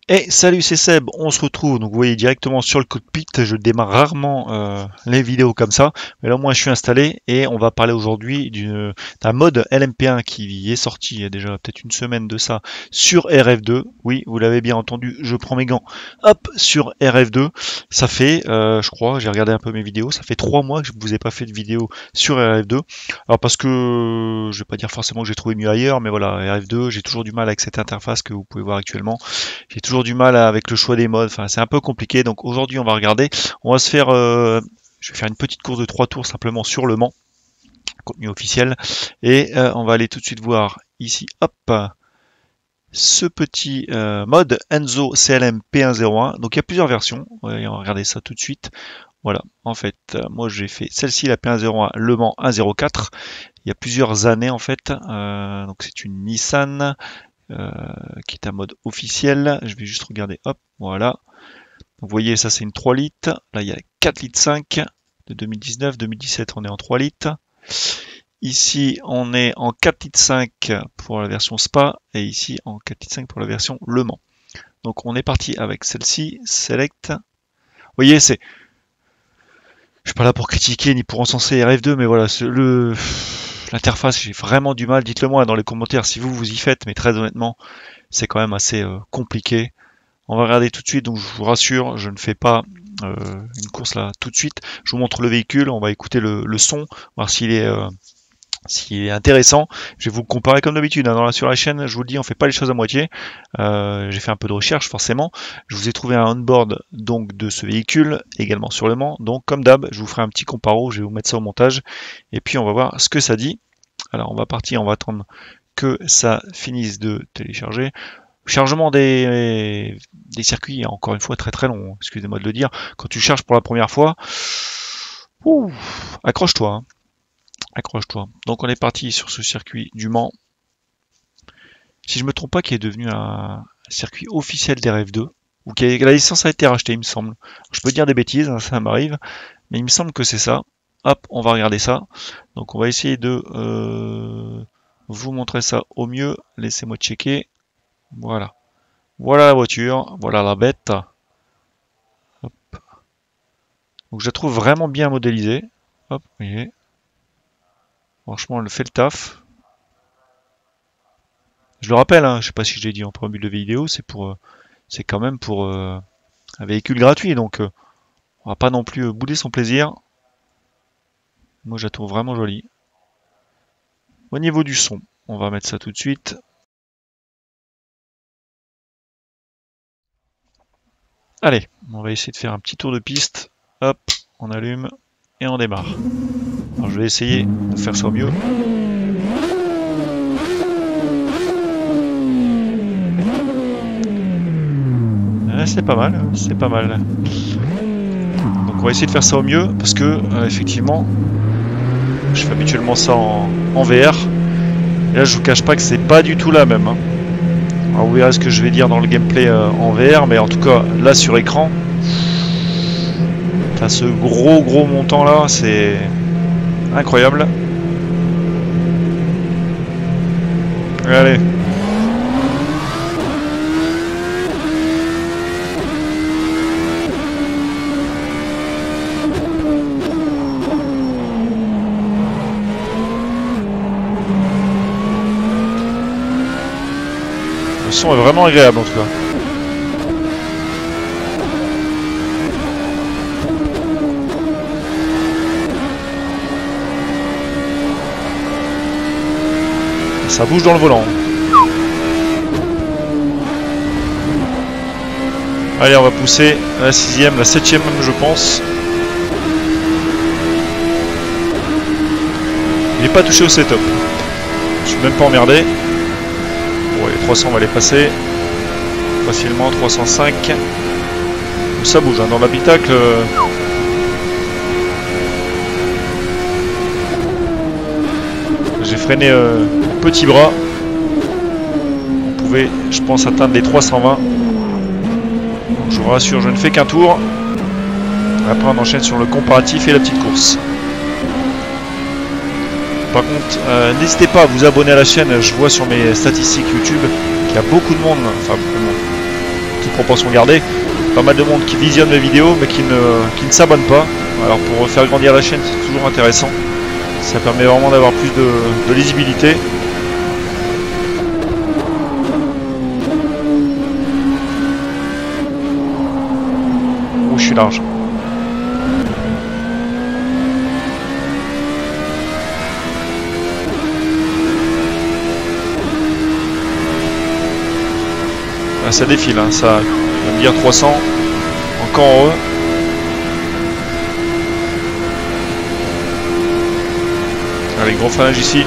Et salut, c'est Seb, on se retrouve, donc vous voyez directement sur le cockpit, je démarre rarement les vidéos comme ça, mais là au moins je suis installé et on va parler aujourd'hui d'un mode LMP1 qui est sorti il y a déjà peut-être une semaine de ça sur RF2, oui vous l'avez bien entendu, je prends mes gants, hop, sur RF2, ça fait, je crois, j'ai regardé un peu mes vidéos, ça fait 3 mois que je vous ai pas fait de vidéo sur RF2, alors parce que, je vais pas dire forcément que j'ai trouvé mieux ailleurs, mais voilà, RF2, j'ai toujours du mal avec cette interface que vous pouvez voir actuellement. J'ai toujours du mal avec le choix des modes, enfin c'est un peu compliqué. Donc aujourd'hui on va regarder, on va se faire, je vais faire une petite course de 3 tours simplement sur Le Mans, contenu officiel, et on va aller tout de suite voir ici, hop, ce petit mode Enzo CLM P101. Donc il y a plusieurs versions, on va regarder ça tout de suite. Voilà, en fait, moi j'ai fait celle-ci, la P101 Le Mans 104. Il y a plusieurs années en fait, donc c'est une Nissan. Qui est un mode officiel. Je vais juste regarder, hop, voilà. Donc, vous voyez, ça c'est une 3 litres. Là, il y a 4 litres 5 de 2019. 2017, on est en 3 litres. Ici, on est en 4 litres 5 pour la version Spa et ici en 4 litres 5 pour la version Le Mans. Donc, on est parti avec celle-ci, Select. Vous voyez, je suis pas là pour critiquer ni pour encenser RF2, mais voilà, l'interface, j'ai vraiment du mal. Dites-le moi dans les commentaires si vous y faites, mais très honnêtement, c'est quand même assez compliqué. On va regarder tout de suite, donc je vous rassure, je ne fais pas une course là tout de suite. Je vous montre le véhicule, on va écouter le son, voir s'il est intéressant. Je vais vous comparer comme d'habitude, hein, sur la chaîne, je vous le dis, on fait pas les choses à moitié. J'ai fait un peu de recherche forcément. Je vous ai trouvé un on-board donc de ce véhicule, également sur Le Mans. Donc comme d'hab, je vous ferai un petit comparo, je vais vous mettre ça au montage. Et puis on va voir ce que ça dit. Alors on va partir, on va attendre que ça finisse de télécharger. Chargement des circuits est encore une fois très très long, excusez-moi de le dire. Quand tu charges pour la première fois, accroche-toi, hein. Accroche-toi. Donc on est parti sur ce circuit du Mans. Si je me trompe pas, qui est devenu un circuit officiel des RF2, ou la licence a été rachetée, il me semble. Je peux dire des bêtises, hein, ça m'arrive, mais il me semble que c'est ça. Hop, on va regarder ça. Donc on va essayer de vous montrer ça au mieux. Laissez-moi checker. Voilà. Voilà la voiture, voilà la bête. Hop. Donc je la trouve vraiment bien modélisée. Hop, vous voyez. Franchement, elle fait le taf. Je le rappelle, hein, je sais pas si je l'ai dit en préambule de vidéo, c'est quand même pour un véhicule gratuit, donc on va pas non plus bouder son plaisir. Moi, je la trouve vraiment jolie. Au niveau du son, on va mettre ça tout de suite. Allez, on va essayer de faire un petit tour de piste. Hop, on allume et on démarre. Alors je vais essayer de faire ça au mieux. C'est pas mal, c'est pas mal. Donc on va essayer de faire ça au mieux parce que effectivement, je fais habituellement ça en VR. Et là je vous cache pas que c'est pas du tout la même, hein. Alors vous verrez ce que je vais dire dans le gameplay en VR, mais en tout cas là sur écran, t'as ce gros montant là, c'est incroyable. Allez. Le son est vraiment agréable en tout cas. Ça bouge dans le volant. Allez, on va pousser la 6ème, la 7ème même je pense. Il n'est pas touché au setup. Je suis même pas emmerdé. Bon, les 300 on va les passer facilement, 305. Ça bouge, hein, dans l'habitacle. J'ai freiné petit bras. On pouvait, je pense, atteindre les 320. Donc, je vous rassure, je ne fais qu'un tour. Après, on enchaîne sur le comparatif et la petite course. Par contre, n'hésitez pas à vous abonner à la chaîne. Je vois sur mes statistiques YouTube qu'il y a beaucoup de monde, enfin beaucoup de monde. toute proportion gardée. Pas mal de monde qui visionne mes vidéos mais qui ne s'abonne pas. Alors pour faire grandir la chaîne, c'est toujours intéressant. Ça permet vraiment d'avoir plus de lisibilité. Où je suis large. Ah, ça défile, hein, ça va me dire 300. Encore heureux. Allez, gros freinage ici.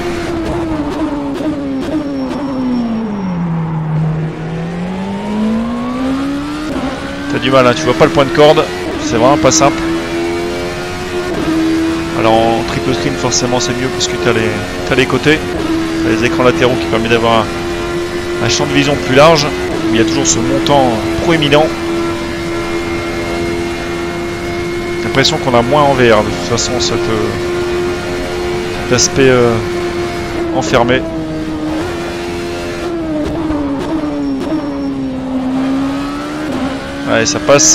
T'as du mal, hein, tu vois pas le point de corde. C'est vraiment pas simple. Alors en triple screen, forcément, c'est mieux parce que t'as les côtés. T'as les écrans latéraux qui permettent d'avoir un champ de vision plus large. Il y a toujours ce montant proéminent. J'ai l'impression qu'on a moins en VR. De toute façon, cet aspect enfermé. Allez, ça passe.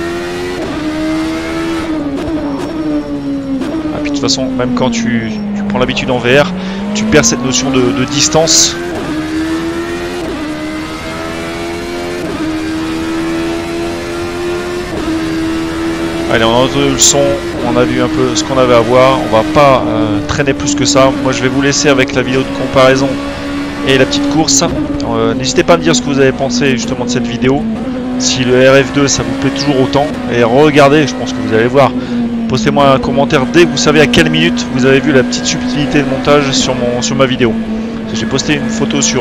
Ah, puis de toute façon, même quand tu prends l'habitude en VR, tu perds cette notion de distance. Allez, on a entendu le son, on a vu un peu ce qu'on avait à voir, on va pas traîner plus que ça. Moi je vais vous laisser avec la vidéo de comparaison et la petite course. N'hésitez pas à me dire ce que vous avez pensé justement de cette vidéo. Si le RF2 ça vous plaît toujours autant. Et regardez, je pense que vous allez voir. Postez-moi un commentaire dès que vous savez à quelle minute vous avez vu la petite subtilité de montage sur ma vidéo. J'ai posté une photo sur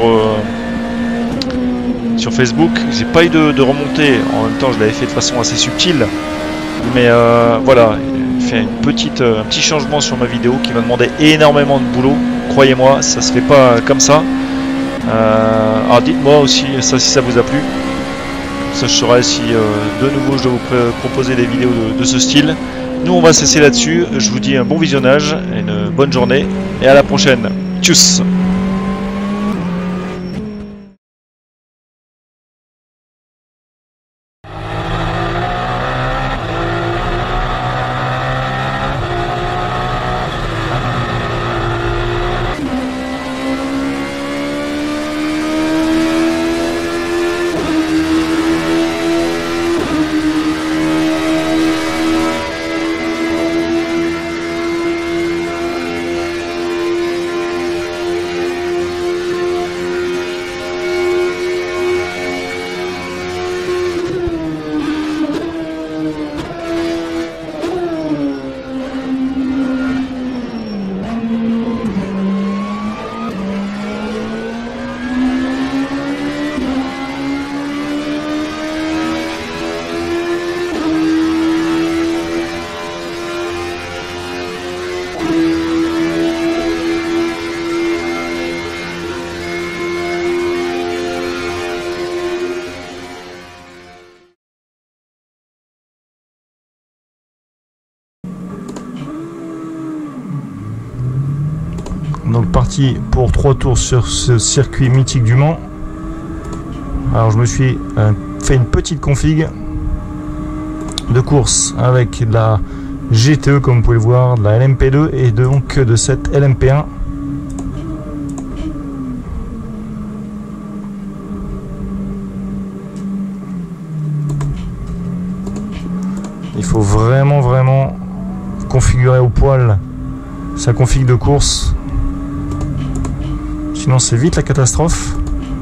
Facebook, j'ai pas eu de remontée, en même temps je l'avais fait de façon assez subtile. Mais voilà, j'ai fait un petit changement sur ma vidéo qui m'a demandé énormément de boulot. Croyez-moi, ça se fait pas comme ça. Alors dites-moi aussi ça si ça vous a plu. Ça je saurai si de nouveau je dois vous proposer des vidéos de ce style. Nous on va cesser là-dessus. Je vous dis un bon visionnage, une bonne journée et à la prochaine. Tchuss. Donc parti pour 3 tours sur ce circuit mythique du Mans. Alors je me suis fait une petite config de course avec de la GTE comme vous pouvez le voir, de la LMP2 et donc de cette LMP1. Il faut vraiment configurer au poil sa config de course. Sinon c'est vite la catastrophe.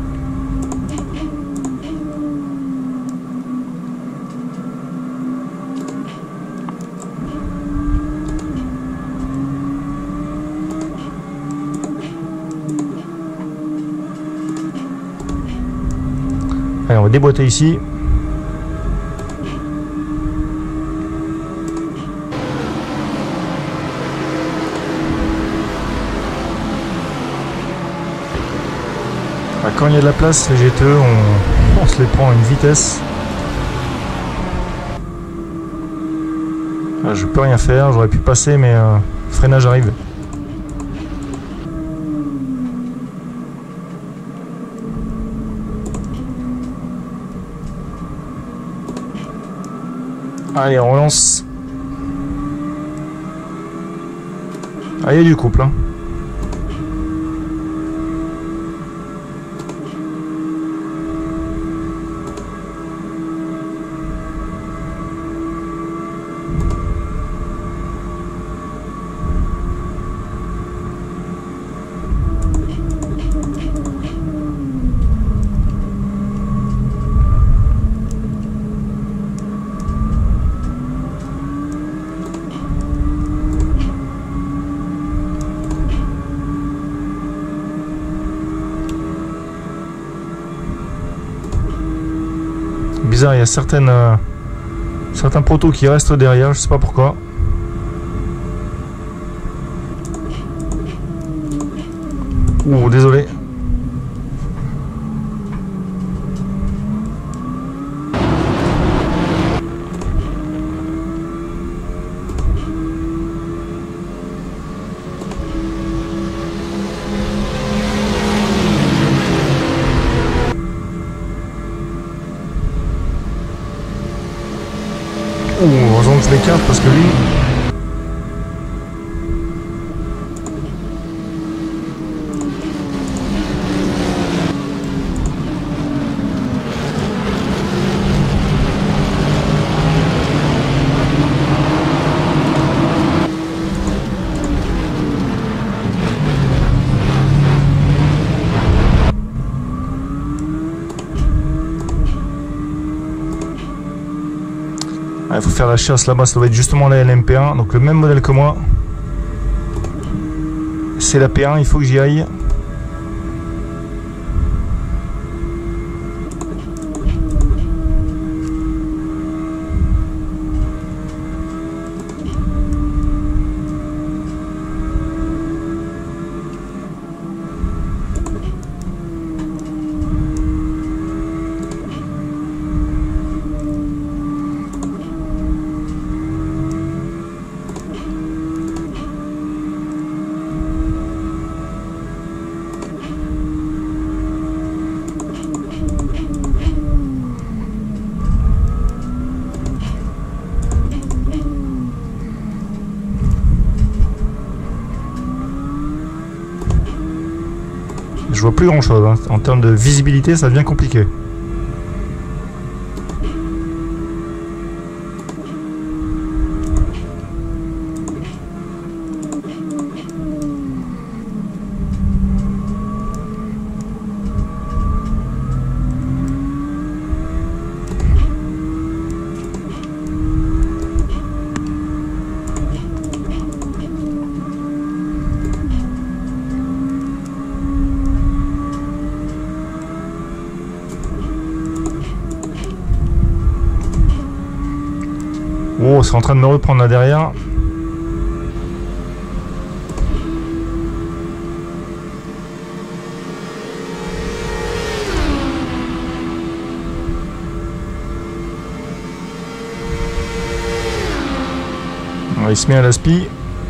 Allez, on va déboîter ici. Quand il y a de la place, les GTE, on se les prend à une vitesse. Je peux rien faire, j'aurais pu passer, mais freinage arrive. Allez, on relance. Ah, il y a du couple, hein. Bizarre, il y a certains poteaux qui restent derrière, je sais pas pourquoi. Ouh, désolé. Ouh, heureusement que je m'écarte parce que lui... Il faut faire la chasse là-bas, ça doit être justement la LMP1, donc le même modèle que moi. C'est la P1, il faut que j'y aille. Je vois plus grand chose, hein. En termes de visibilité ça devient compliqué. Oh, c'est en train de me reprendre là derrière. Il se met à l'aspi.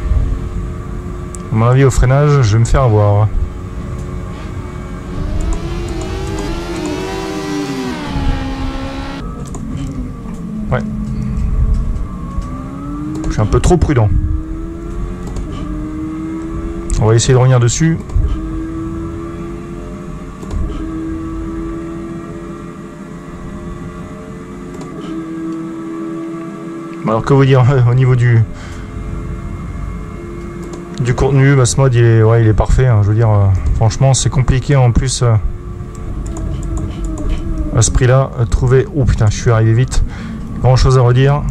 À mon avis, au freinage, je vais me faire avoir. Ouais. Je suis un peu trop prudent. On va essayer de revenir dessus. Alors que vous dire au niveau du contenu, bah, ce mode il est parfait, hein. Je veux dire, franchement c'est compliqué en plus à ce prix là trouver. Oh putain, je suis arrivé vite, grand chose à redire.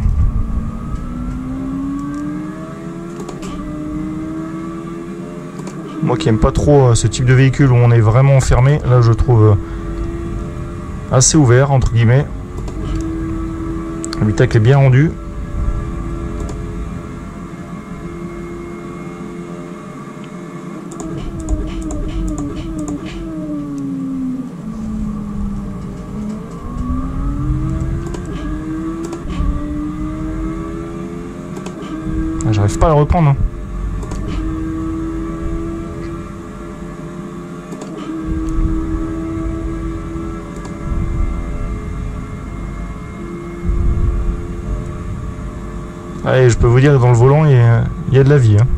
Moi qui aime pas trop ce type de véhicule où on est vraiment enfermé, là je trouve assez ouvert entre guillemets. L'habitacle est bien rendu. J'arrive pas à le reprendre, hein. Allez, je peux vous dire que dans le volant, il y a de la vie. Hein.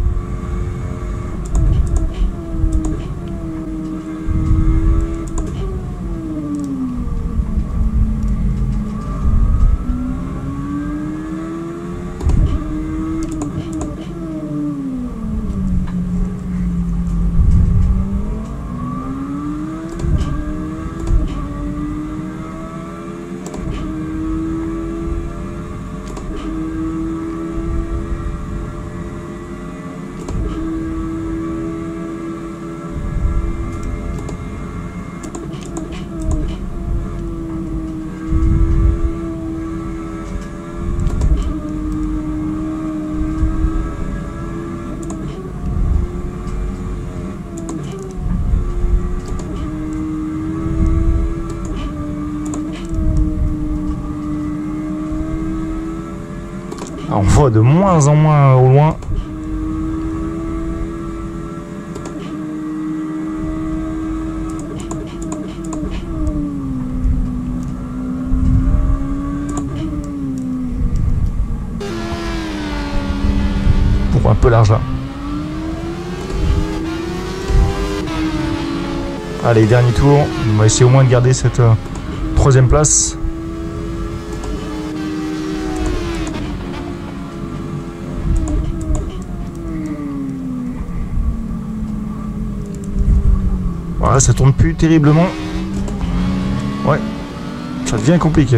Alors, on voit de moins en moins au loin. Pour un peu large là. Allez, dernier tour. On va essayer au moins de garder cette troisième place. Voilà, ça tourne plus terriblement. Ouais, ça devient compliqué.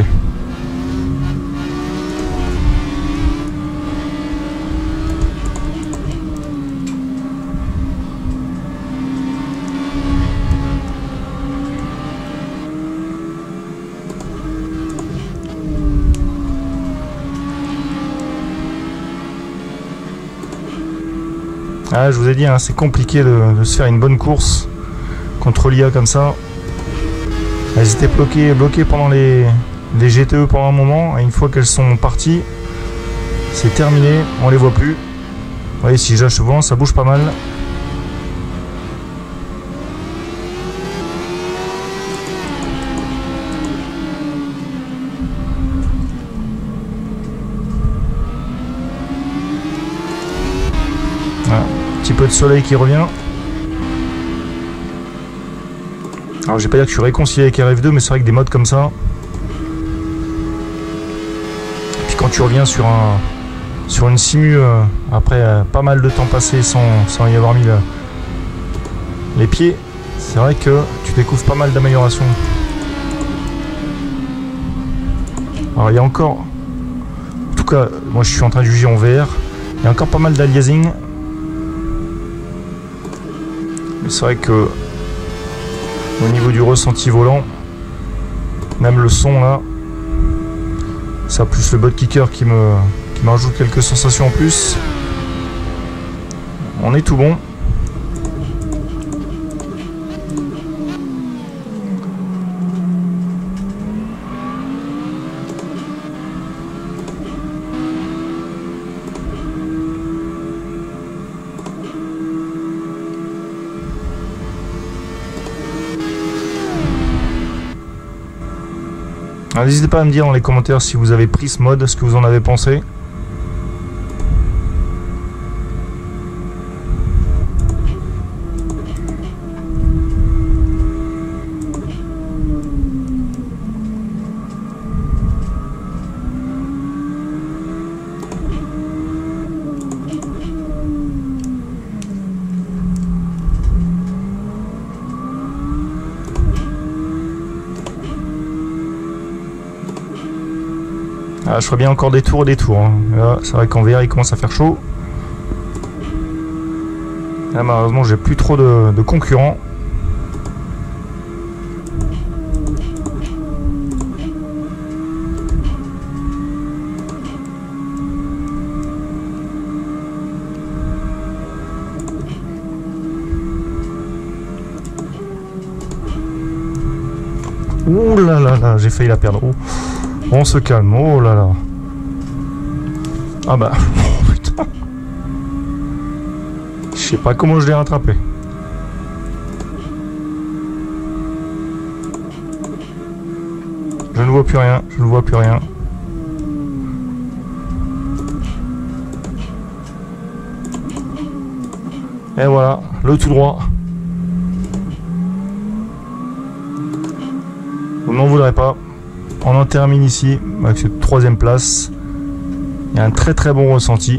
Ah, je vous ai dit, hein, c'est compliqué de se faire une bonne course contre l'IA comme ça. Elles étaient bloquées pendant les GTE pendant un moment, et une fois qu'elles sont parties, c'est terminé, on les voit plus. Vous voyez, si j'achève souvent, ça bouge pas mal. Voilà, un petit peu de soleil qui revient. Alors, je vais pas dire que je suis réconcilié avec RF2, mais c'est vrai que des modes comme ça. Et puis quand tu reviens sur une simu après pas mal de temps passé sans y avoir mis les pieds, c'est vrai que tu découvres pas mal d'améliorations. Alors il y a encore, en tout cas moi je suis en train de juger en VR, il y a encore pas mal d'aliasing. Mais c'est vrai que au niveau du ressenti volant, même le son là, ça plus le butt kicker qui me rajoute quelques sensations en plus. On est tout bon. N'hésitez pas à me dire dans les commentaires si vous avez pris ce mode, ce que vous en avez pensé. Ah, je ferai bien encore des tours et des tours. Hein. Là, c'est vrai qu'en VR il commence à faire chaud. Là, malheureusement, j'ai plus trop de concurrents. Ouh là là là, j'ai failli la perdre. Oh. On se calme, oh là là. Ah bah, oh putain. Je sais pas comment je l'ai rattrapé. Je ne vois plus rien, je ne vois plus rien. Et voilà, le tout droit. Vous n'en voudrez pas. On en termine ici avec cette 3e place. Il y a un très très bon ressenti.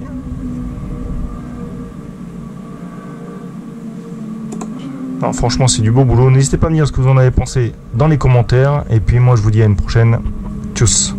Non, franchement, c'est du beau boulot. N'hésitez pas à me dire ce que vous en avez pensé dans les commentaires. Et puis moi, je vous dis à une prochaine. Tchuss.